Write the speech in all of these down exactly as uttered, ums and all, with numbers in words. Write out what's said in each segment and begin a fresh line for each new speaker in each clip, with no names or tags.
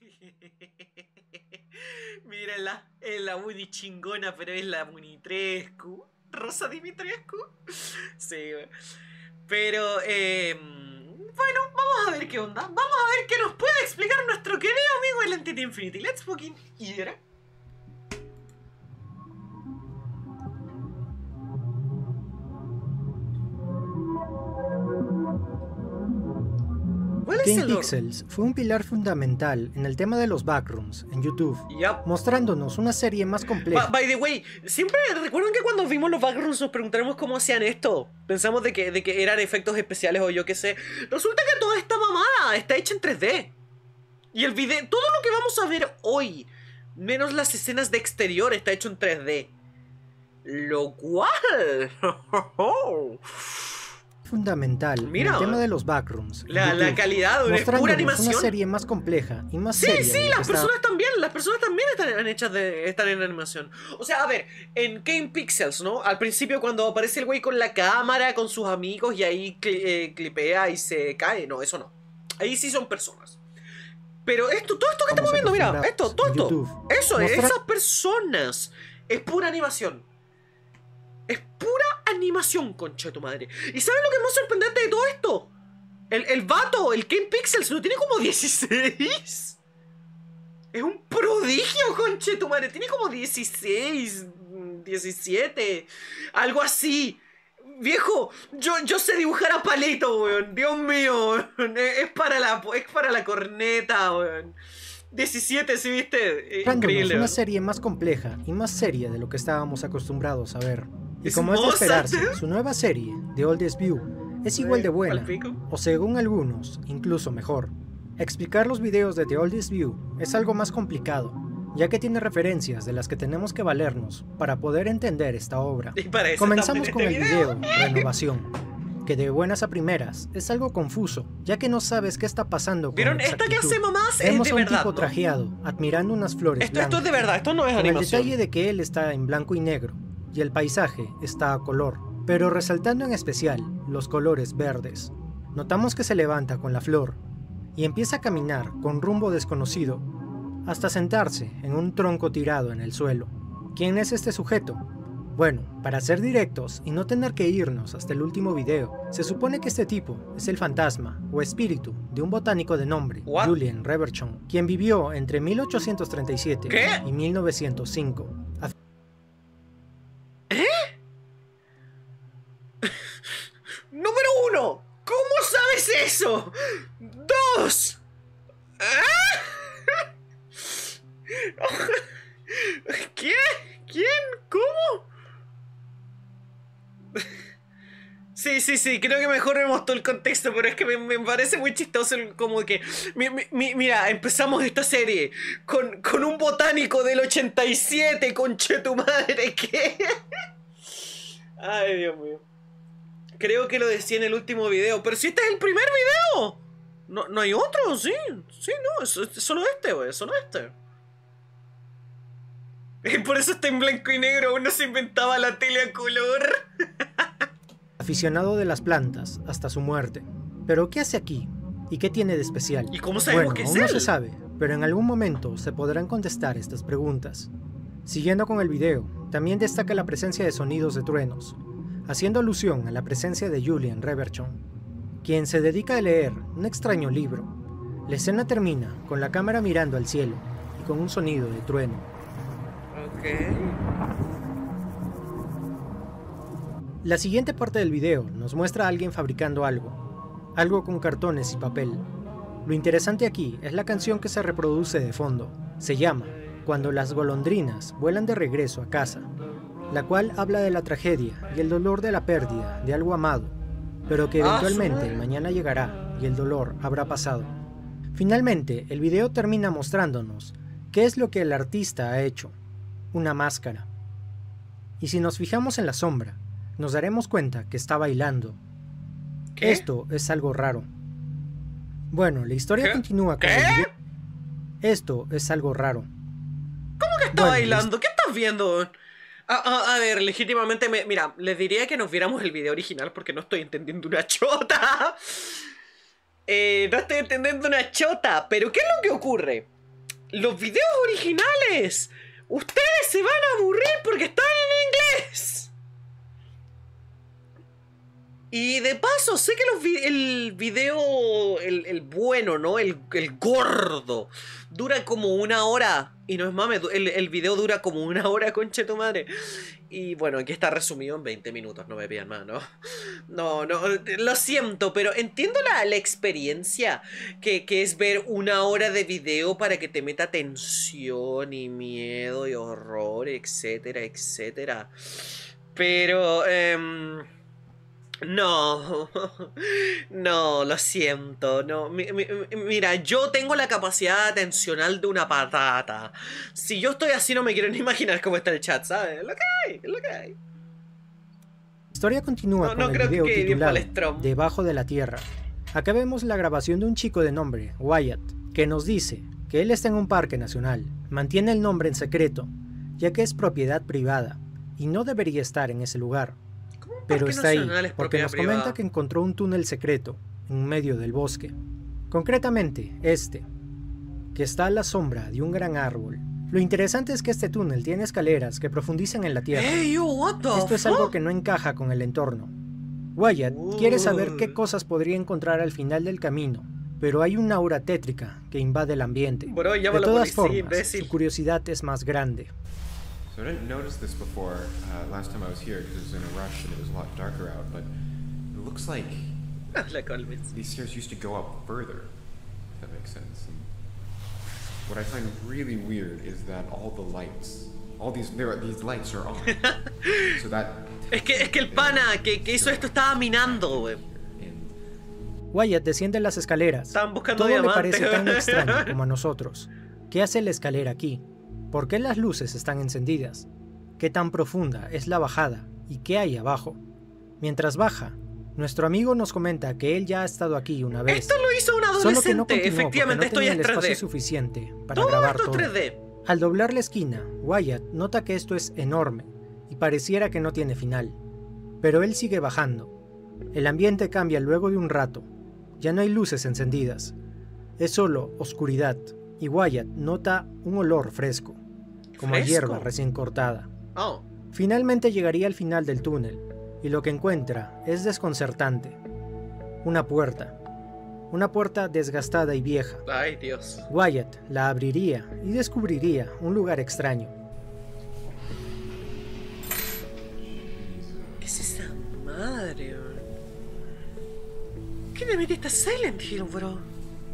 Mírala, es la Uni chingona, pero es la Unitrescu. Rosa Dimitrescu. Sí, pero, eh, bueno, vamos a ver qué onda. Vamos a ver qué nos puede explicar nuestro querido amigo el Entity Infinity. Let's fucking ir.
Game Pixels fue un pilar fundamental en el tema de los backrooms en YouTube,
yep.
mostrándonos una serie más compleja.
By, by the way, siempre recuerdan que cuando vimos los backrooms nos preguntaremos cómo hacían esto. Pensamos de que, de que eran efectos especiales o yo qué sé. Resulta que toda esta mamada está hecha en tres D. Y el video, todo lo que vamos a ver hoy, menos las escenas de exterior, está hecho en tres D. Lo cual...
fundamental
Mira,
en el tema de los backrooms.
La,
YouTube,
la calidad es pura animación.
Una serie más compleja y más
sí,
seria.
Sí, sí, las personas
está...
también, las personas también están hechas de están en animación. O sea, a ver, en Game Pixels, ¿no? Al principio cuando aparece el güey con la cámara, con sus amigos y ahí cli eh, clipea y se cae, no, eso no. Ahí sí son personas. Pero esto, todo esto que estamos viendo, mira, esto, todo esto, YouTube. Eso, Mostra... esas personas, es pura animación. Es pura animación, concha de tu madre. ¿Y sabes lo que es más sorprendente de todo esto? El, el vato, el Game Pixels, lo tiene como dieciséis. Es un prodigio, concha de tu madre. Tiene como dieciséis, diecisiete, algo así. Viejo, yo, yo sé dibujar a palito, weón. Dios mío, weón. Es para la, es para la corneta, weón. diecisiete, ¿sí viste?
Increíble. Una serie más compleja y más seria de lo que estábamos acostumbrados a ver. Y
es
como es de esperarse,
¿eh?
su nueva serie, The Oldest View, es igual de buena, o según algunos, incluso mejor. Explicar los videos de The Oldest View es algo más complicado, ya que tiene referencias de las que tenemos que valernos para poder entender esta obra. Comenzamos con
este
el video, video Renovación, que de buenas a primeras es algo confuso, ya que no sabes qué está pasando con
¿Vieron? Esta que hace mamás es de
a un
verdad,
tipo
¿no?
trajeado, admirando unas flores
esto,
blancas,
esto es de verdad, esto no es
con
animación.
el detalle de que él está en blanco y negro, y el paisaje está a color, pero resaltando en especial los colores verdes. Notamos que se levanta con la flor y empieza a caminar con rumbo desconocido hasta sentarse en un tronco tirado en el suelo. ¿Quién es este sujeto? Bueno, para ser directos y no tener que irnos hasta el último video, se supone que este tipo es el fantasma o espíritu de un botánico de nombre
What?
Julien Reverchon, quien vivió entre mil ochocientos treinta y siete
¿Qué?
y mil novecientos cinco.
¿Eh? Número uno, ¿cómo sabes eso? Dos. ¿Ah? ¿Qué? ¿Quién? ¿Cómo? Sí, sí, sí, creo que mejor vemos todo el contexto, pero es que me, me parece muy chistoso como que... Mi, mi, mira, empezamos esta serie con, con un botánico del ochenta y siete, conche tu madre, ¿qué? Ay, Dios mío. Creo que lo decía en el último video, pero si este es el primer video. No, no hay otro, sí. Sí, no, es, es solo este, güey, solo este. Y por eso está en blanco y negro, aún no se inventaba la tele a color.
Aficionado de las plantas hasta su muerte. ¿Pero qué hace aquí? ¿Y qué tiene de especial?
¿Y cómo sabemos
bueno,
que es
aún
él?
No se sabe, pero en algún momento se podrán contestar estas preguntas. Siguiendo con el video, también destaca la presencia de sonidos de truenos, haciendo alusión a la presencia de Julien Reverchon, quien se dedica a leer un extraño libro. La escena termina con la cámara mirando al cielo y con un sonido de trueno.
Ok.
La siguiente parte del video nos muestra a alguien fabricando algo, algo con cartones y papel. Lo interesante aquí es la canción que se reproduce de fondo. Se llama Cuando las golondrinas vuelan de regreso a casa, la cual habla de la tragedia y el dolor de la pérdida de algo amado, pero que eventualmente el mañana llegará y el dolor habrá pasado. Finalmente, el video termina mostrándonos qué es lo que el artista ha hecho, una máscara. Y si nos fijamos en la sombra, nos daremos cuenta que está bailando. ¿Qué? Esto es algo raro. Bueno, la historia ¿Qué? continúa con
¿Qué?
el video. Esto es algo raro.
¿Cómo que está bueno, bailando? ¿Qué estás viendo? A, a, a ver, legítimamente, me, mira, les diría que nos viéramos el video original porque no estoy entendiendo una chota. Eh, no estoy entendiendo una chota, pero ¿qué es lo que ocurre? los videos originales. Ustedes se van a aburrir porque están en inglés. Y de paso, sé que los vi el video, el, el bueno, ¿no? El, el gordo, dura como una hora. Y no es mame, el, el video dura como una hora, conche tu madre. Y bueno, aquí está resumido en veinte minutos, no me pidan más, ¿no? No, no, lo siento, pero entiendo la, la experiencia que, que es ver una hora de video para que te meta tensión y miedo y horror, etcétera, etcétera. Pero, eh... no, no, lo siento, no, mi, mi, mira, yo tengo la capacidad atencional de una patata. Si yo estoy así no me quiero ni imaginar cómo está el chat, ¿sabes? Lo que hay, lo que hay.
La historia continúa
no,
con
no
el
creo
video
que
titulado Debajo de la Tierra. Acá vemos la grabación de un chico de nombre, Wyatt, que nos dice que él está en un parque nacional, mantiene el nombre en secreto, ya que es propiedad privada, y no debería estar en ese lugar. Pero está ahí, porque nos comenta privada. que encontró un túnel secreto en medio del bosque. Concretamente, este, que está a la sombra de un gran árbol. Lo interesante es que este túnel tiene escaleras que profundizan en la tierra.
Hey, yo, what the
Esto es
fuck?
algo que no encaja con el entorno. Wyatt uh. quiere saber qué cosas podría encontrar al final del camino, pero hay una aura tétrica que invade el ambiente.
Bro,
de todas formas, imbécil. Su curiosidad es más grande.
So I didn't notice this before uh, last time I was here because it was in a rush and it was a lot darker out, but it looks like these stairs used to go up further, if that makes sense. And what I find really weird is that all the lights, all these, there are, these lights are on. So that
es que es que el pana que, que hizo esto estaba minando, güey.
Wyatt desciende las escaleras.
Estaban buscando
Todo
diamante.
le parece tan extraño como a nosotros. ¿Qué hace la escalera aquí? ¿Por qué las luces están encendidas? ¿Qué tan profunda es la bajada? ¿Y qué hay abajo? Mientras baja, nuestro amigo nos comenta que él ya ha estado aquí una vez.
Esto lo hizo un adolescente,
solo que no continuó
efectivamente,
porque no tenía
esto ya es
el
tres D.
espacio suficiente para
todo
grabar
esto
todo.
es tres D.
Al doblar la esquina, Wyatt nota que esto es enorme y pareciera que no tiene final. Pero él sigue bajando. El ambiente cambia luego de un rato. Ya no hay luces encendidas. Es solo oscuridad. Y Wyatt nota un olor fresco, como a hierba recién cortada.
Oh.
Finalmente llegaría al final del túnel, y lo que encuentra es desconcertante. Una puerta. Una puerta desgastada y vieja.
Ay, Dios.
Wyatt la abriría y descubriría un lugar extraño.
¿Qué es esa madre, bro? ¿Qué le metiste a Silent Hill, bro?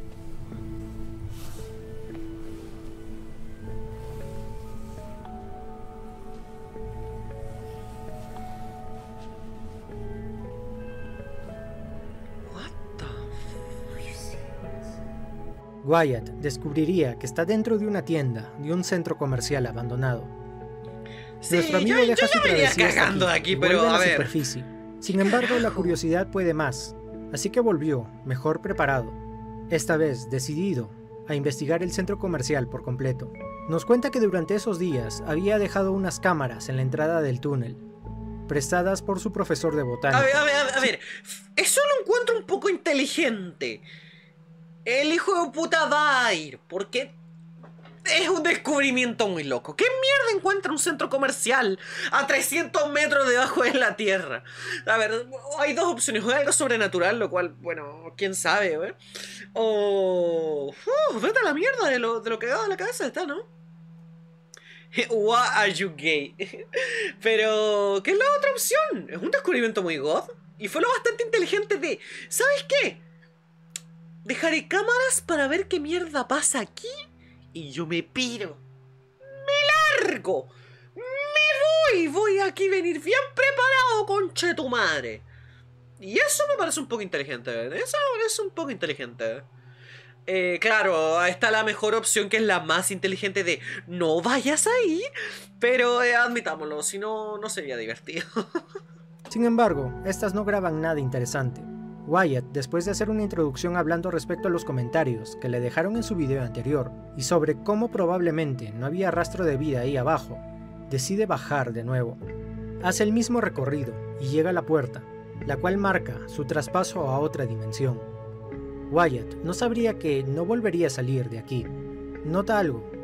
Wyatt descubriría que está dentro de una tienda de un centro comercial abandonado.
Sí,
Nuestro amigo
yo,
deja
yo
su travesía
cagando
aquí,
aquí,
y
pero
vuelve a
a
la
ver.
superficie. Sin embargo, la curiosidad puede más, así que volvió, mejor preparado. Esta vez decidido a investigar el centro comercial por completo. Nos cuenta que durante esos días había dejado unas cámaras en la entrada del túnel, prestadas por su profesor de botánica.
A ver, a ver, a ver, a ver. Eso lo encuentro un poco inteligente. El hijo de puta va a ir, porque es un descubrimiento muy loco. ¿Qué mierda encuentra un centro comercial a trescientos metros debajo de la tierra? A ver, hay dos opciones. O algo sobrenatural, lo cual, bueno, quién sabe, ¿eh? O... Uh, vete a la mierda de lo, de lo cagado de la cabeza está, ¿no? Why are you gay? Pero, ¿qué es la otra opción? Es un descubrimiento muy god. Y fue lo bastante inteligente de... ¿Sabes qué? Dejaré cámaras para ver qué mierda pasa aquí y yo me piro. ¡Me largo! ¡Me voy! Voy aquí a venir bien preparado, conche tu madre. Y eso me parece un poco inteligente. Eso me parece un poco inteligente. Eh, claro, está la mejor opción, que es la más inteligente de no vayas ahí. Pero eh, admitámoslo, si no, no sería divertido.
Sin embargo, estas no graban nada interesante. Wyatt, después de hacer una introducción hablando respecto a los comentarios que le dejaron en su video anterior y sobre cómo probablemente no había rastro de vida ahí abajo, decide bajar de nuevo. Hace el mismo recorrido y llega a la puerta, la cual marca su traspaso a otra dimensión. Wyatt no sabría que no volvería a salir de aquí. Nota algo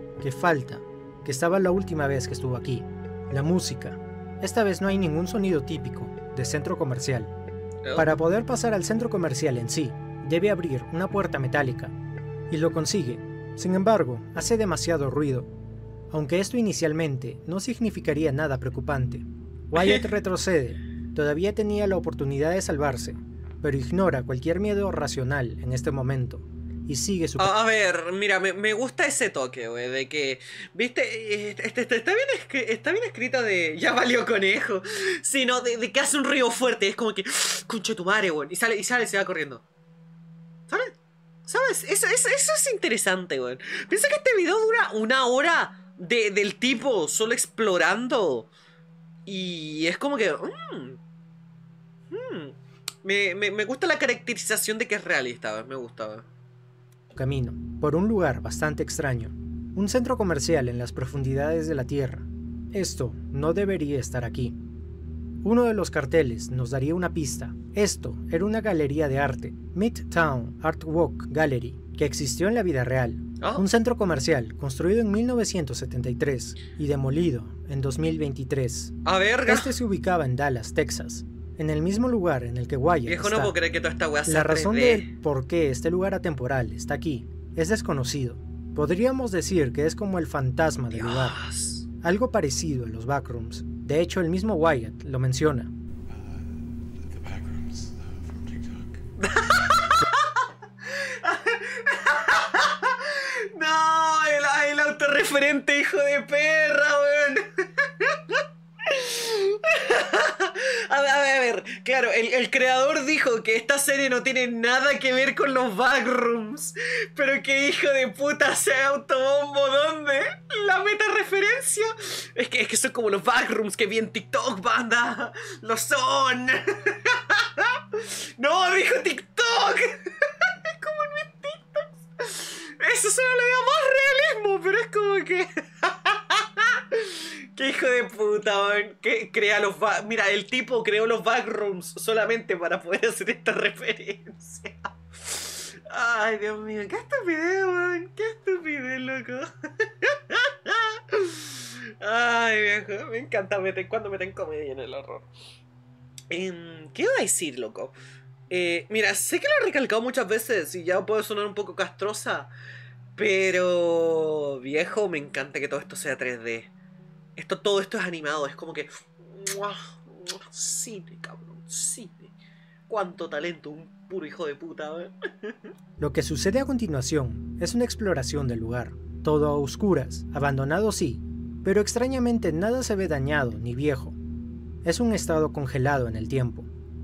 que falta, que estaba la última vez que estuvo aquí. La música. Esta vez no hay ningún sonido típico de centro comercial. Para poder pasar al centro comercial en sí, debe abrir una puerta metálica, y lo consigue. Sin embargo, hace demasiado ruido. Aunque esto inicialmente no significaría nada preocupante, Wyatt retrocede. Todavía tenía la oportunidad de salvarse, pero ignora cualquier miedo racional en este momento y sigue su...
A, a ver, mira, me, me gusta ese toque, güey, de que, viste, este, este, está, bien escri está bien escrita de ya valió conejo, sino de, de que hace un ruido fuerte, es como que, conche tu madre, güey, y sale, y sale y se va corriendo. ¿Sabes? ¿Sabes? Eso, eso, eso es interesante, güey. Piensa que este video dura una hora de, del tipo solo explorando y es como que... Mmm, mmm, me, me, me gusta la caracterización de que es realista, me gusta.
Camino por un lugar bastante extraño, un centro comercial en las profundidades de la Tierra. Esto no debería estar aquí. Uno de los carteles nos daría una pista. Esto era una galería de arte, Midtown Art Walk Gallery, que existió en la vida real. Oh. Un centro comercial construido en mil novecientos setenta y tres y demolido en dos mil veintitrés.
A verga.
Este se ubicaba en Dallas, Texas, en el mismo lugar en el que Wyatt
Viejo,
está.
No puedo creer que toda esta wea sea
La razón
tres D.
del por qué este lugar atemporal está aquí es desconocido. Podríamos decir que es como el fantasma del
Dios.
lugar. Algo parecido a los backrooms. De hecho, el mismo Wyatt lo menciona.
Uh, the backrooms uh, from TikTok.
No, el, el autorreferente hijo de perra, weón. A ver, a ver, a ver, claro, el, el creador dijo que esta serie no tiene nada que ver con los backrooms. Pero que hijo de puta sea autobombo, ¿dónde? La meta referencia. Es que, es que son como los backrooms que vi en TikTok, banda. Lo son. No, dijo TikTok. Es como en mis TikToks. Eso solo le da más realismo, pero es como que... ¡Qué hijo de puta, man! Que crea los ba... Mira, el tipo creó los backrooms solamente para poder hacer esta referencia. Ay, Dios mío, qué estupidez, man. Qué estupidez, loco. Ay, viejo, me encanta meter, cuando meten comedia en el horror. Eh, ¿Qué iba a decir, loco? Eh, mira, sé que lo he recalcado muchas veces y ya puede sonar un poco castrosa, pero viejo, me encanta que todo esto sea tres D. Esto, todo esto es animado, es como que... Cine, cabrón, cine. Cuánto talento, un puro hijo de puta, ¿eh?
Lo que sucede a continuación es una exploración del lugar. Todo a oscuras, abandonado sí, pero extrañamente nada se ve dañado ni viejo. Es un estado congelado en el tiempo.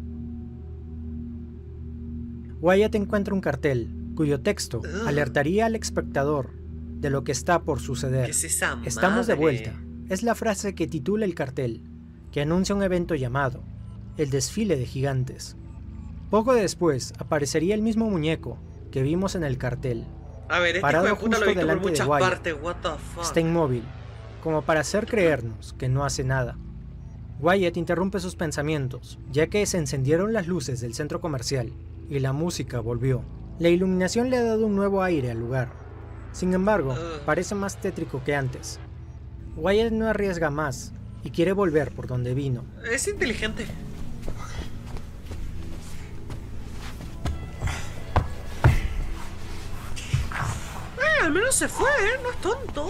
Wyatt encuentra un cartel, cuyo texto Ugh. alertaría al espectador de lo que está por suceder.
¿Qué es esa madre?
Estamos de vuelta. Es la frase que titula el cartel, que anuncia un evento llamado el desfile de gigantes. Poco después aparecería el mismo muñeco que vimos en el cartel.
A ver, este
parado
hijo de puta
justo
lo he visto
delante
por muchas
de Wyatt.
partes, what the fuck.
Está inmóvil, como para hacer creernos que no hace nada. Wyatt interrumpe sus pensamientos, ya que se encendieron las luces del centro comercial y la música volvió. La iluminación le ha dado un nuevo aire al lugar. Sin embargo, uh. parece más tétrico que antes. Wyatt no arriesga más y quiere volver por donde vino.
Es inteligente. Eh, al menos se fue, ¿eh? No es tonto.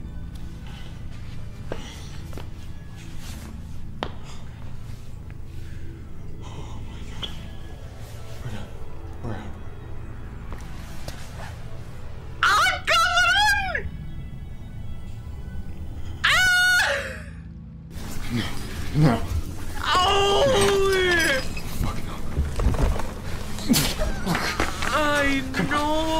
No.
¡Ay, no!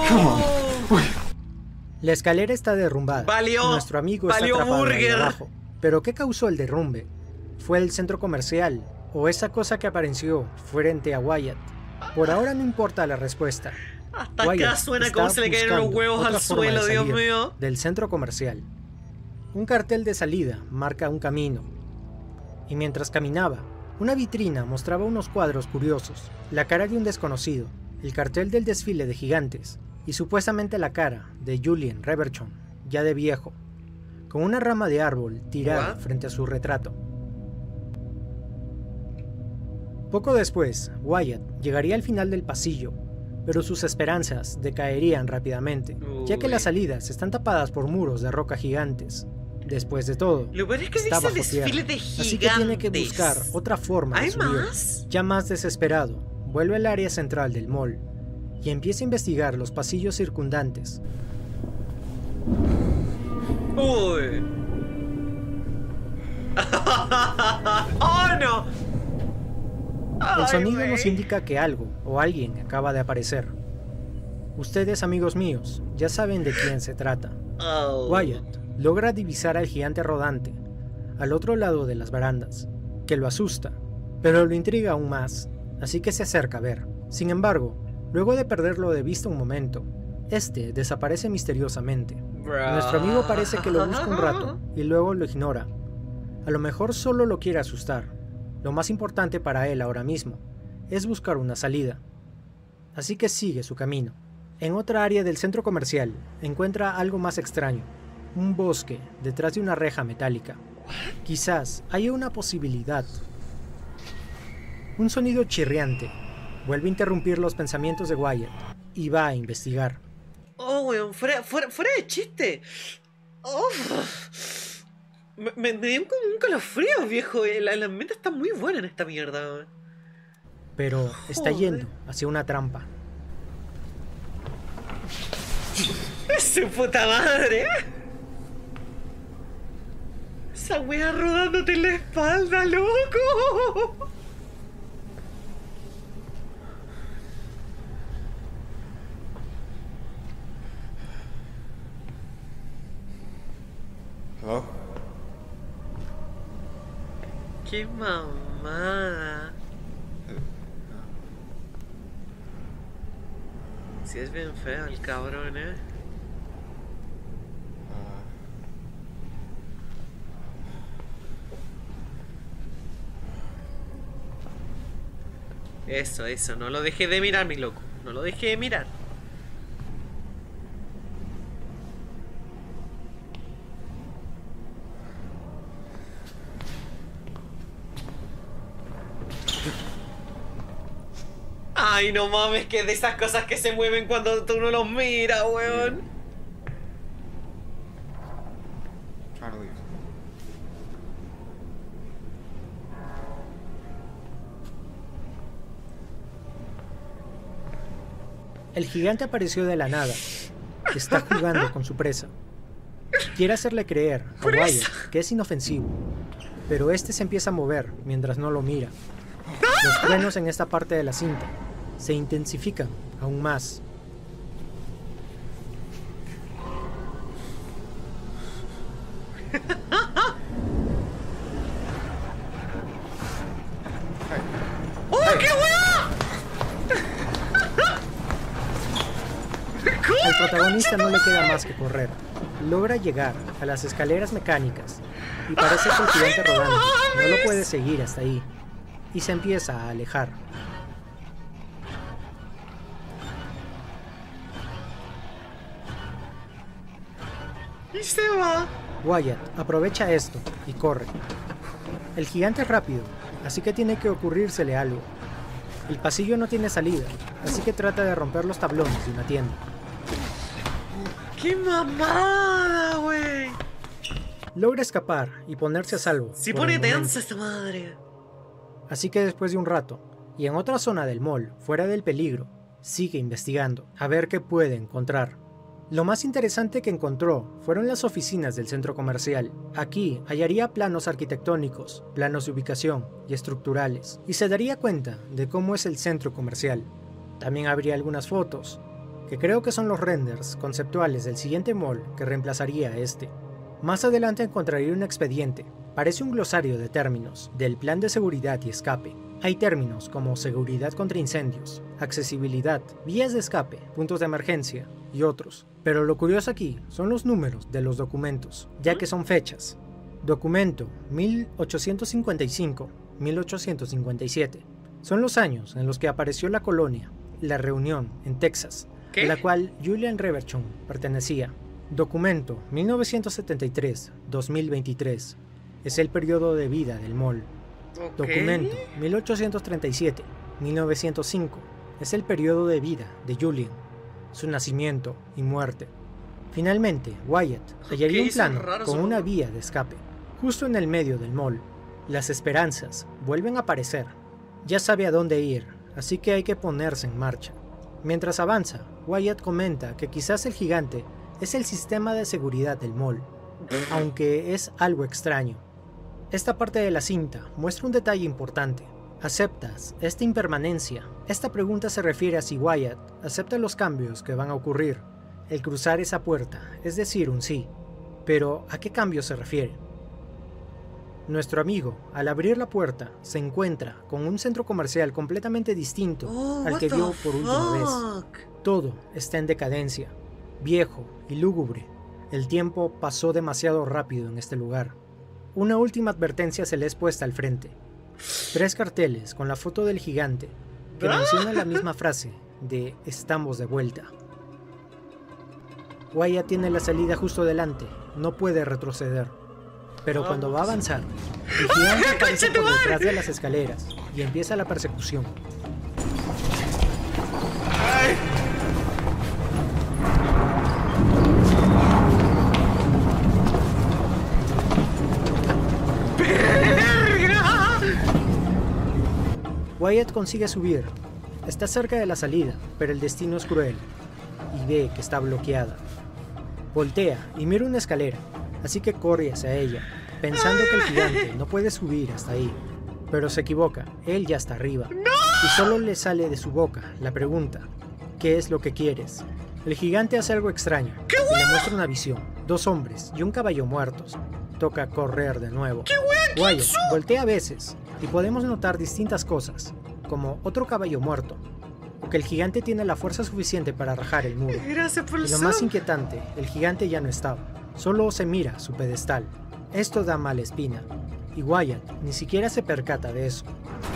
La escalera está derrumbada.
Valió,
Nuestro amigo
valió
está atrapado ahí
burger.
abajo. ¿Pero qué causó el derrumbe? ¿Fue el centro comercial o esa cosa que apareció frente a Wyatt? Por ahora no importa la respuesta.
Hasta
Wyatt
acá suena
está
como se le caen los
buscando
huevos
otra
al
forma de
suelo, Dios
salir
mío.
Del centro comercial. Un cartel de salida marca un camino. Y mientras caminaba, una vitrina mostraba unos cuadros curiosos, la cara de un desconocido, el cartel del desfile de gigantes y supuestamente la cara de Julian Reverchon, ya de viejo, con una rama de árbol tirada
¿What?
frente a su retrato. Poco después, Wyatt llegaría al final del pasillo, pero sus esperanzas decaerían rápidamente, ya que
Uy.
las salidas están tapadas por muros de roca gigantes. Después de todo,
Lo peor es que
está
dice
bajo tierra,
desfile de gigantes.
así que tiene que buscar otra forma de
¿Hay
subir.
más?
Ya más desesperado, vuelve al área central del mall y empieza a investigar los pasillos circundantes.
Uy. ¡Oh, no!
El
Ay,
sonido
güey.
nos indica que algo o alguien acaba de aparecer. Ustedes, amigos míos, ya saben de quién se trata.
Oh.
Wyatt logra divisar al gigante rodante al otro lado de las barandas, que lo asusta, pero lo intriga aún más, así que se acerca a ver. Sin embargo, luego de perderlo de vista un momento, este desaparece misteriosamente.
Bro.
Nuestro amigo parece que lo busca un rato y luego lo ignora. A lo mejor solo lo quiere asustar. Lo más importante para él ahora mismo es buscar una salida. Así que sigue su camino. En otra área del centro comercial encuentra algo más extraño. Un bosque detrás de una reja metálica. Quizás haya una posibilidad. Un sonido chirriante vuelve a interrumpir los pensamientos de Wyatt y va a investigar.
Oh, weón, fuera, fuera, fuera de chiste. Oh. Me, me, me dio como un calofrío, viejo. El, el ambiente está muy bueno en esta mierda, weón.
Pero está
Joder.
yendo hacia una trampa.
¡Su puta madre! Esa wea rodándote en la espalda, loco.
Hello?
¡Qué mamada! Si es bien feo el cabrón, eh. Eso, eso, no lo dejé de mirar, mi loco. No lo dejé de mirar. Ay, no mames, que de esas cosas que se mueven cuando tú no los miras, weón.
Try to leave.
El gigante apareció de la nada. Está jugando con su presa. Quiere hacerle creer a
¿Presa?
Wyatt que es inofensivo, pero este se empieza a mover mientras no lo mira. Los truenos en esta parte de la cinta se intensifican aún más.
¡Oh, qué weá!
Al protagonista no le queda más que correr. Logra llegar a las escaleras mecánicas y parece que el gigante rodante no lo puede seguir hasta ahí y se empieza a alejar.
Y se va.
Wyatt aprovecha esto y corre. El gigante es rápido, así que tiene que ocurrírsele algo. El pasillo no tiene salida, así que trata de romper los tablones de una tienda.
¡Qué mamada, wey!
Logra escapar y ponerse a salvo.
Si
por
pone
el momento.
tensa esta madre.
Así que después de un rato, y en otra zona del mall, fuera del peligro, sigue investigando, a ver qué puede encontrar. Lo más interesante que encontró fueron las oficinas del centro comercial. Aquí hallaría planos arquitectónicos, planos de ubicación y estructurales, y se daría cuenta de cómo es el centro comercial. También habría algunas fotos, que creo que son los renders conceptuales del siguiente mall que reemplazaría a este. Más adelante encontraría un expediente. Parece un glosario de términos del plan de seguridad y escape. Hay términos como seguridad contra incendios, accesibilidad, vías de escape, puntos de emergencia y otros. Pero lo curioso aquí son los números de los documentos, ya que son fechas. Documento mil ochocientos cincuenta y cinco a mil ochocientos cincuenta y siete. Son los años en los que apareció la colonia, la reunión en Texas,
¿Qué?
a la cual Julian Reverchon pertenecía. Documento mil novecientos setenta y tres a dos mil veintitrés. Es el periodo de vida del mall.
Okay.
Documento mil ochocientos treinta y siete a mil novecientos cinco. Es el periodo de vida de Julian, su nacimiento y muerte. Finalmente, Wyatt hallaría un plano con una vía de escape, justo en el medio del mall. Las esperanzas vuelven a aparecer. Ya sabe a dónde ir, así que hay que ponerse en marcha. Mientras avanza, Wyatt comenta que quizás el gigante es el sistema de seguridad del mall, aunque es algo extraño. Esta parte de la cinta muestra un detalle importante. ¿Aceptas esta impermanencia? Esta pregunta se refiere a si Wyatt acepta los cambios que van a ocurrir, el cruzar esa puerta, es decir, un sí. Pero, ¿a qué cambio se refiere? Nuestro amigo, al abrir la puerta, se encuentra con un centro comercial completamente distinto
oh,
al que vio por última vez. Todo está en decadencia, viejo y lúgubre. El tiempo pasó demasiado rápido en este lugar. Una última advertencia se le es puesta al frente. Tres carteles con la foto del gigante que mencionan la misma frase de "estamos de vuelta". Wyatt tiene la salida justo delante, no puede retroceder. Pero cuando va a avanzar, el gigante aparece por detrás de las escaleras y empieza la persecución.
Ay.
Wyatt consigue subir. Está cerca de la salida, pero el destino es cruel y ve que está bloqueada. Voltea y mira una escalera, así que corre hacia ella, pensando que el gigante no puede subir hasta ahí. Pero se equivoca, él ya está arriba. Y solo le sale de su boca la pregunta: ¿qué es lo que quieres? El gigante hace algo extraño y le muestra una visión. Dos hombres y un caballo muertos. Toca correr de nuevo. Wyatt voltea a veces y podemos notar distintas cosas, como otro caballo muerto, o que el gigante tiene la fuerza suficiente para rajar el muro.
Gracias por
y lo más inquietante, el gigante ya no estaba, solo se mira su pedestal. Esto da mala espina, y Wyatt ni siquiera se percata de eso.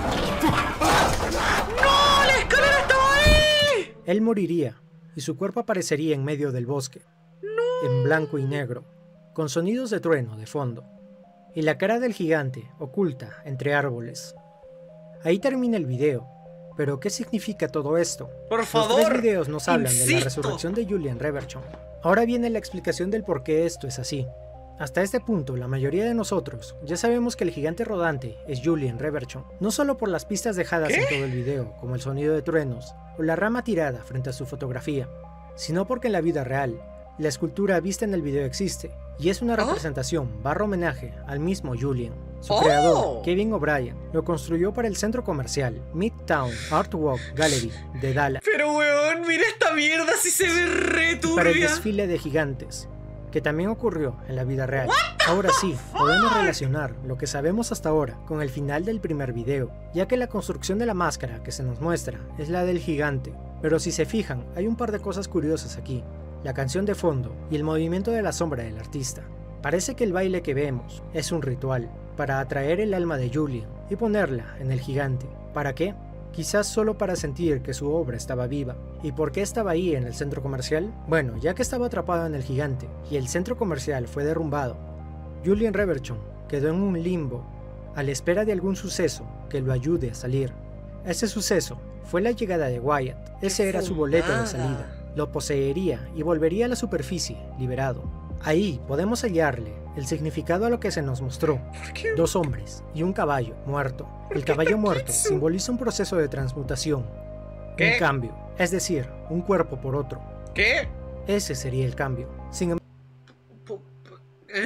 ¡No! ¡La escalera estaba ahí!
Él moriría, y su cuerpo aparecería en medio del bosque,
¡no!
En blanco y negro, con sonidos de trueno de fondo, y la cara del gigante oculta entre árboles. Ahí termina el video, pero ¿qué significa todo esto?
Por favor,
los tres videos nos hablan
insisto.
de la resurrección de Julian Reverchon. Ahora viene la explicación del por qué esto es así. Hasta este punto, la mayoría de nosotros ya sabemos que el gigante rodante es Julian Reverchon, no solo por las pistas dejadas
¿Qué?
en todo el video, como el sonido de truenos o la rama tirada frente a su fotografía, sino porque en la vida real, la escultura vista en el video existe, y es una
¿Oh?
representación barra homenaje al mismo Julian. Su
¡Oh!
creador, Kevin O'Brien, lo construyó para el centro comercial Midtown Artwalk Gallery de Dallas.
Pero weón, mira esta mierda si se ve re turbia.
Para el desfile de gigantes, que también ocurrió en la vida real. Ahora sí, podemos relacionar lo que sabemos hasta ahora con el final del primer video, ya que la construcción de la máscara que se nos muestra es la del gigante. Pero si se fijan, hay un par de cosas curiosas aquí. La canción de fondo y el movimiento de la sombra del artista. Parece que el baile que vemos es un ritual para atraer el alma de Julian y ponerla en el gigante. ¿Para qué? Quizás solo para sentir que su obra estaba viva. ¿Y por qué estaba ahí en el centro comercial? Bueno, ya que estaba atrapado en el gigante y el centro comercial fue derrumbado, Julian Reverchon quedó en un limbo a la espera de algún suceso que lo ayude a salir. Ese suceso fue la llegada de Wyatt. Ese era su boleto de salida. Lo poseería y volvería a la superficie, liberado. Ahí podemos hallarle el significado a lo que se nos mostró. Dos hombres y un caballo muerto. El caballo muerto simboliza un proceso de transmutación.
¿Qué?
Un cambio, es decir, un cuerpo por otro.
¿Qué?
Ese sería el cambio. Sin embargo,
¿Eh?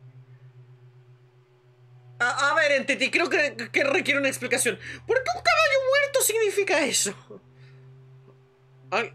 A, a ver, Entity, creo que, que requiere una explicación. ¿Por qué un caballo muerto significa eso? Ay...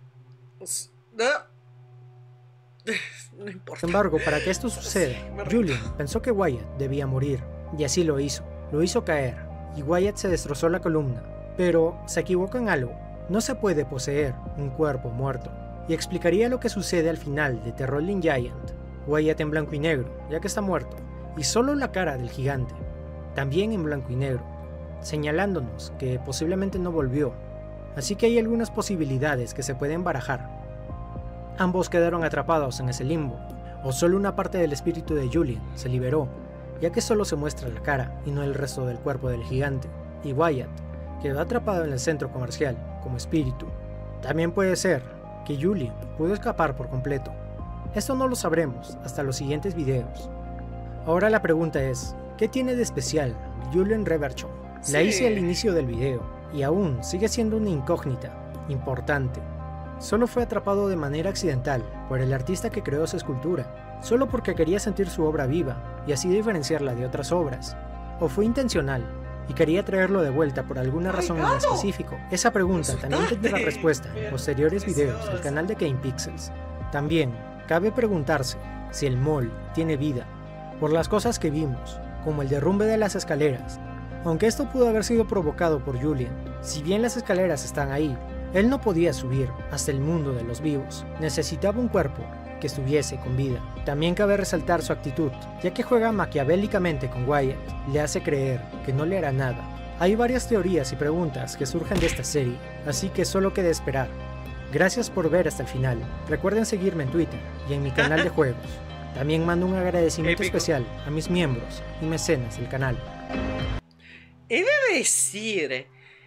No importa.
Sin embargo, para que esto suceda, Julian pensó que Wyatt debía morir, y así lo hizo. Lo hizo caer, y Wyatt se destrozó la columna. Pero se equivoca en algo. No se puede poseer un cuerpo muerto, y explicaría lo que sucede al final de The Rolling Giant. Wyatt en blanco y negro, ya que está muerto, y solo la cara del gigante, también en blanco y negro, señalándonos que posiblemente no volvió. Así que hay algunas posibilidades que se pueden barajar. Ambos quedaron atrapados en ese limbo, o solo una parte del espíritu de Julian se liberó, ya que solo se muestra la cara y no el resto del cuerpo del gigante, y Wyatt quedó atrapado en el centro comercial como espíritu. También puede ser que Julian pudo escapar por completo. Esto no lo sabremos hasta los siguientes videos. Ahora la pregunta es, ¿qué tiene de especial Julian Reverchon? Sí. La hice al inicio del video, y aún sigue siendo una incógnita importante. Solo fue atrapado de manera accidental por el artista que creó esa escultura, solo porque quería sentir su obra viva y así diferenciarla de otras obras. ¿O fue intencional y quería traerlo de vuelta por alguna razón en específico? Esa pregunta también tendrá respuesta en posteriores videos del canal de GamePixels. También cabe preguntarse si el mall tiene vida, por las cosas que vimos, como el derrumbe de las escaleras. Aunque esto pudo haber sido provocado por Julian, si bien las escaleras están ahí, él no podía subir hasta el mundo de los vivos, necesitaba un cuerpo que estuviese con vida. También cabe resaltar su actitud, ya que juega maquiavélicamente con Wyatt, le hace creer que no le hará nada. Hay varias teorías y preguntas que surgen de esta serie, así que solo queda esperar. Gracias por ver hasta el final, recuerden seguirme en Twitter y en mi canal de juegos. También mando un agradecimiento Épico. especial a mis miembros y mecenas del canal.
He de decir...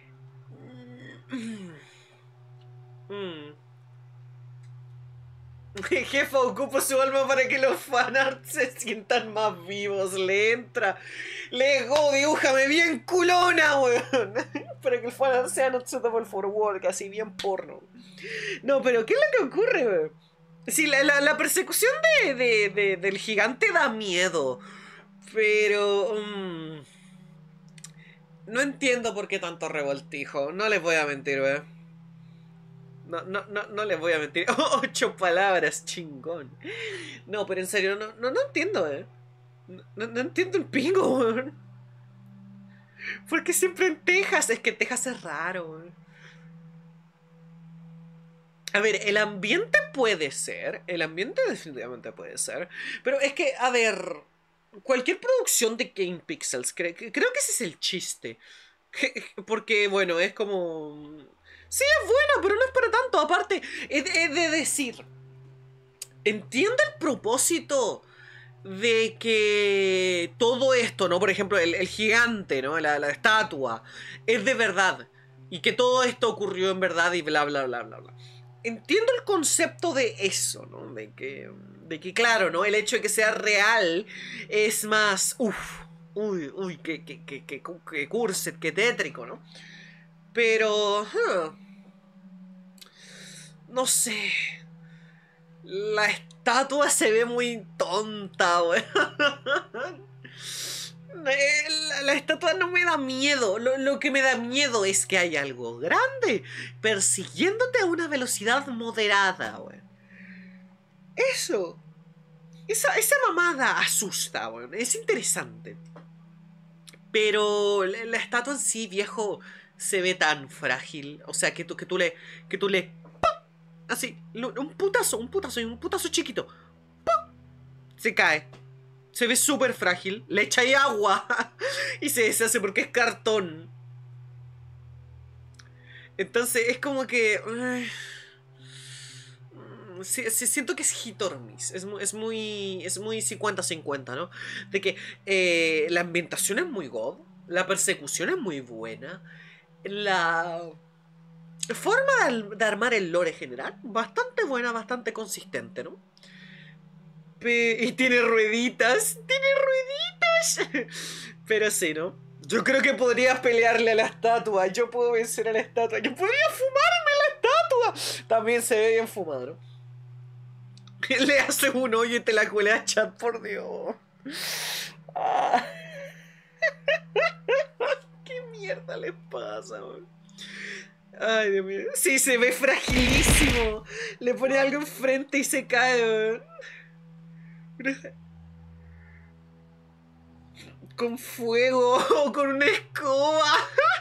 Mm. Jefa ocupa su alma para que los fanarts se sientan más vivos. Le entra. Lego, dibújame bien culona, weón. Para que el fanart sea not suitable for work, así bien porno. No, pero ¿qué es lo que ocurre, weón? Sí, la, la, la persecución de, de, de, del gigante da miedo. Pero... Um, no entiendo por qué tanto revoltijo. No les voy a mentir, weón. No, no, no, no les voy a mentir. Oh, ocho palabras, chingón. No, pero en serio, no, no, no entiendo, eh. No, no entiendo el pingo, weón. Porque siempre en Texas. Es que Texas es raro, weón. A ver, el ambiente puede ser. El ambiente definitivamente puede ser. Pero es que, a ver, cualquier producción de GamePixels, creo, creo que ese es el chiste. Porque, bueno, es como... Sí, es bueno, pero no es para tanto. Aparte, he de, he de decir, entiendo el propósito de que todo esto, ¿no? Por ejemplo, el, el gigante, ¿no? La, la estatua, es de verdad. Y que todo esto ocurrió en verdad y bla, bla, bla, bla, bla. Entiendo el concepto de eso, ¿no? De que, de que claro, ¿no? El hecho de que sea real es más... Uff, uy, uy, que, que, que, que, que cursed, que tétrico, ¿no? Pero... Huh, no sé... La estatua se ve muy tonta, weón. La, la estatua no me da miedo. Lo, lo que me da miedo es que hay algo grande persiguiéndote a una velocidad moderada, weón. Eso. Esa, esa mamada asusta, weón. Es interesante. Pero la, la estatua en sí, viejo, se ve tan frágil. O sea, que tú, que tú le... Que tú le... Así, un putazo, un putazo, un putazo chiquito. ¡Pum! Se cae. Se ve súper frágil. Le echa ahí agua. Y se deshace porque es cartón. Entonces es como que... Uh, sí, sí, siento que es hit or miss. Es, es muy... Es muy cincuenta cincuenta, ¿no? De que eh, la ambientación es muy god. La persecución es muy buena. La... forma de, de armar el lore general, bastante buena, bastante consistente, ¿no? Pe y tiene rueditas, tiene rueditas. Pero sí, ¿no? Yo creo que podrías pelearle a la estatua. Yo puedo vencer a la estatua. Yo podría fumarme la estatua. También se ve bien fumado, ¿no? Le hace un hoyo y te la culea a chat, por Dios. Ah. ¿Qué mierda les pasa, man? Ay, Dios mío. Sí, se ve fragilísimo. Le pone algo enfrente y se cae. Con fuego o con una escoba.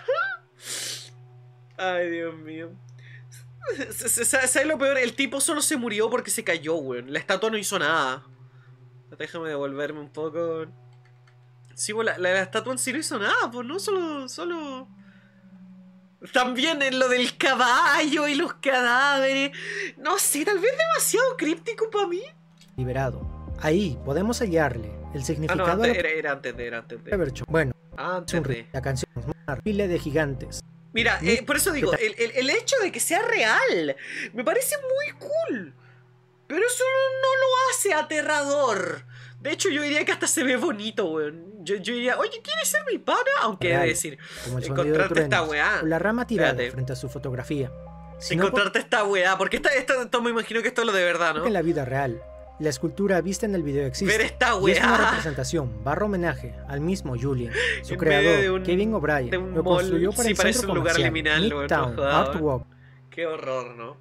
Ay, Dios mío. ¿Sabes lo peor? El tipo solo se murió porque se cayó, weón. La estatua no hizo nada. Déjame devolverme un poco. Sí, la, la, la estatua en sí no hizo nada, pues no, solo... solo... También en lo del caballo y los cadáveres. No sé, tal vez demasiado críptico para mí.
Liberado. Ahí podemos hallarle el significado.
Ah, no, antes,
a lo...
era, era antes de, era antes de.
Bueno,
antes de.
La canción es una pila de gigantes.
Mira, eh, por eso digo, el, el, el hecho de que sea real me parece muy cool. Pero eso no, no lo hace aterrador. De hecho, yo diría que hasta se ve bonito, weón. Yo, yo diría, oye, ¿quieres ser mi pana? Aunque debe decir, encontrarte esta weá.
La rama tirada Espérate. frente a su fotografía.
Si encontrarte no, esta weá. Porque esta, esta, esto me imagino que esto es lo de verdad, ¿no?
En la vida real, la escultura vista en el video existe.
Ver esta weá.
Y es una representación, barra homenaje al mismo Julian. Su creador, un, Kevin O'Brien, lo mall, construyó para
sí,
el
parece
centro
un lugar
comercial
liminal,
Midtown Art Walk.
Qué horror, ¿no?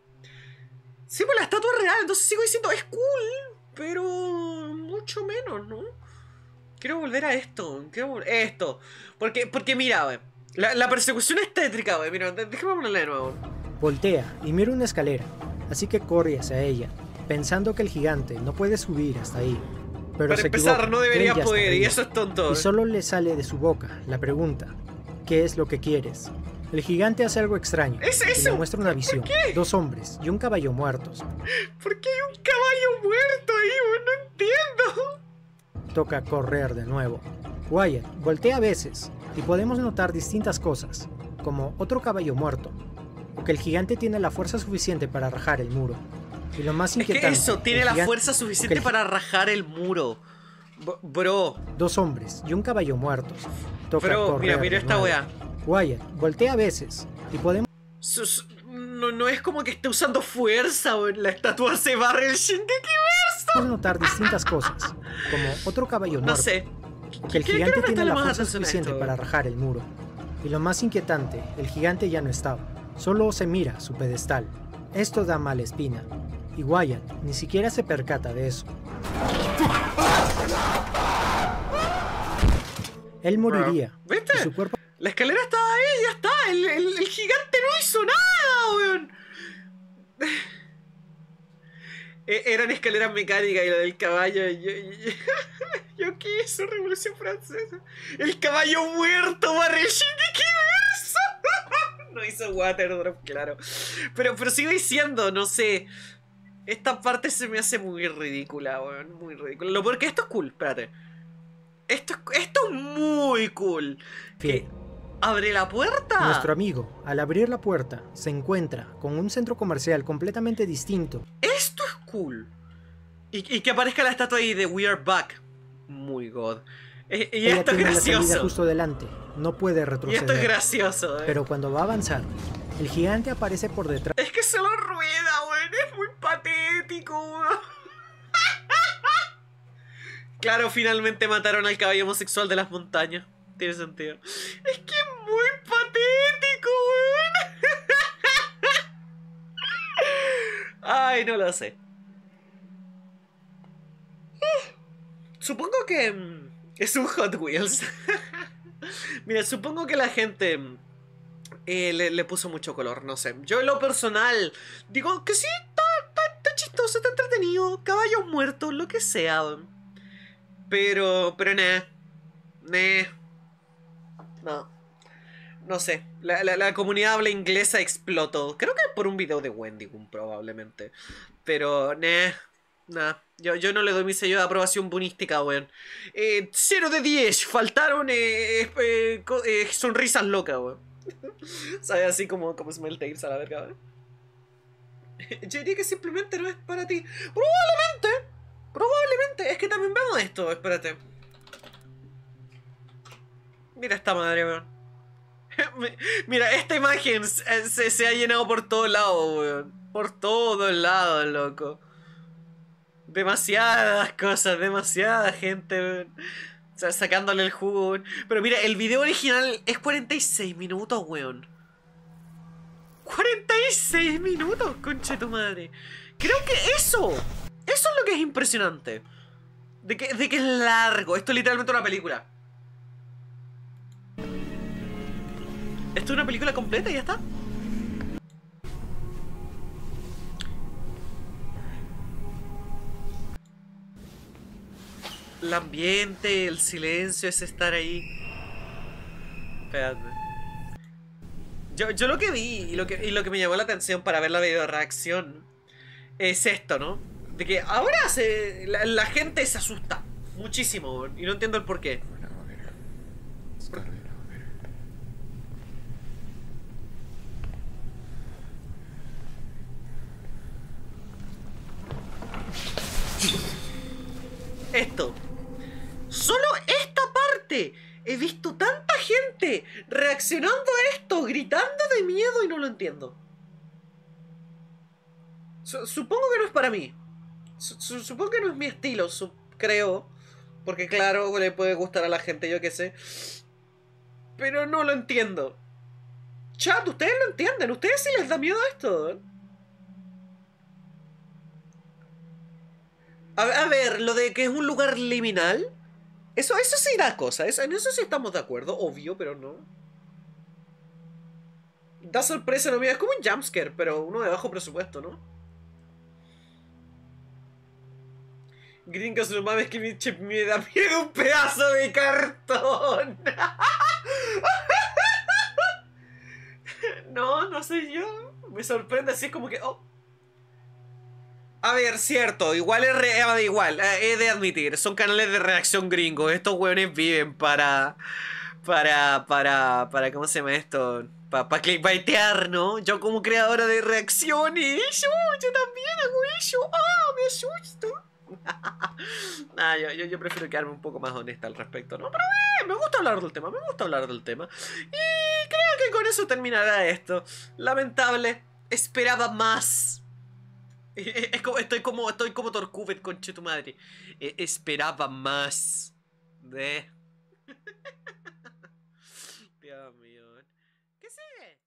Sí, pues la estatua es real, entonces sigo diciendo, es cool, pero mucho menos, ¿no? Quiero volver a esto, quiero volver a esto. Porque, porque mira, wey, la, la persecución es tétrica, wey, mira, déjame ponerla de nuevo.
Voltea y mira una escalera, así que corre hacia ella, pensando que el gigante no puede subir hasta ahí. Pero
Para
se
empezar,
equivoca,
no debería poder, y eso es tonto.
Y solo le sale de su boca la pregunta, ¿qué es lo que quieres? El gigante hace algo extraño.
¿Es eso?
Y le muestra una visión. Dos hombres y un caballo muertos.
¿Por qué hay un caballo muerto ahí? No entiendo.
Toca correr de nuevo. Wyatt voltea a veces y podemos notar distintas cosas, como otro caballo muerto, o que el gigante tiene la fuerza suficiente para rajar el muro. Y lo más inquietante...
Es que eso, tiene la fuerza suficiente el... para rajar el muro. B bro.
Dos hombres y un caballo muertos. Toca
Bro,
correr
mira, mira
de
esta
nuevo.
wea.
Wyatt voltea a veces y podemos...
No, no es como que esté usando fuerza, o la estatua se barre el Shingeki-verso.
Podemos notar distintas cosas, como otro caballo muerto.
No sé.
Que el gigante tiene la fuerza suficiente para rajar el muro. Y lo más inquietante, el gigante ya no estaba. Solo se mira su pedestal. Esto da mala espina. Y Wyatt ni siquiera se percata de eso. Él moriría.
¿Viste?
Y su cuerpo...
La escalera estaba ahí, ya está. El, el, el gigante no hizo nada, weón. Eran escaleras mecánicas y la del caballo. Yo, yo, yo qué hizo Revolución Francesa. El caballo muerto barre el Shingeki-verso. No hizo Waterdrop, claro. Pero, pero sigo diciendo, no sé. Esta parte se me hace muy ridícula, weón. Muy ridícula. Lo peor que esto es cool, espérate. Esto, esto es muy cool. ¿Qué? ¿Abre la puerta?
Nuestro amigo, al abrir la puerta, se encuentra con un centro comercial completamente distinto.
Esto es cool. Y, y que aparezca la estatua ahí de We Are Back. Muy god. Y, y
Ella
esto es
tiene
gracioso.
La salida justo delante. No puede retroceder.
Y esto es gracioso, eh.
Pero cuando va a avanzar, el gigante aparece por detrás.
Es que solo rueda, weón. Es muy patético, weón. Claro, finalmente mataron al caballo homosexual de las montañas. Tiene sentido. Es que es muy patético, weón. Ay, no lo sé. Supongo que es un Hot Wheels. Mira, supongo que la gente eh, le, le puso mucho color, no sé. Yo en lo personal digo que sí, está, está, está chistoso, está entretenido. Caballos muertos, lo que sea. Pero, pero nah. Nah. No. No sé. La, la, la comunidad habla inglesa explotó. Creo que por un video de Wendigoon probablemente. Pero, nah. Nah. Yo, yo no le doy mi sello de aprobación bunística, weón. Eh, cero de diez. Faltaron eh, eh, eh, sonrisas locas, weón. ¿Sabes? Así como, como Smeltears a la verga, weón. Yo diría que simplemente no es para ti. Probablemente. Probablemente. Es que también vemos esto. Espérate. Mira esta madre, weón. Mira, esta imagen se, se ha llenado por todos lados, weón. Por todos lados, loco. Demasiadas cosas, demasiada gente, weón. O sea, sacándole el jugo, weón. Pero mira, el video original es cuarenta y seis minutos, weón. cuarenta y seis minutos, concha de tu madre. Creo que eso, eso es lo que es impresionante. De que, de que es largo. Esto es literalmente una película. Esto es una película completa y ya está. El ambiente, el silencio, es estar ahí. Espérate. Yo, yo lo que vi y lo que, y lo que me llamó la atención para ver la video reacción es esto, ¿no? De que ahora se, la, la gente se asusta muchísimo y no entiendo el por qué. ¿Por qué? Esto. Solo esta parte. He visto tanta gente reaccionando a esto, gritando de miedo y no lo entiendo. Su supongo que no es para mí. Su supongo que no es mi estilo, creo. Porque claro, le puede gustar a la gente, yo qué sé. Pero no lo entiendo. Chat, ustedes lo entienden. ¿Ustedes sí les da miedo esto? A, a ver, lo de que es un lugar liminal. Eso, eso sí da cosa. Eso, en eso sí estamos de acuerdo. Obvio, pero no. Da sorpresa, no mira. Es como un jumpscare, pero uno de bajo presupuesto, ¿no? Gringos, no mames que mi chip me da miedo un pedazo de cartón. No, no soy yo. Me sorprende así, es como que... Oh. A ver, cierto, igual es re, igual, he de admitir, son canales de reacción gringos. Estos hueones viven para... Para... Para... Para... ¿Cómo se llama esto? Para pa clickbaitear, ¿no? Yo como creadora de reacciones, yo, yo también hago eso. ¡Ah, me asusto! Nah, yo, yo, yo prefiero quedarme un poco más honesta al respecto, ¿no? Pero eh, me gusta hablar del tema, me gusta hablar del tema. Y creo que con eso terminará esto. Lamentable, esperaba más. Es como, estoy como, estoy como Torcuvet, conche tu madre. Eh, esperaba más. De... Dios mío. ¿Qué sigue?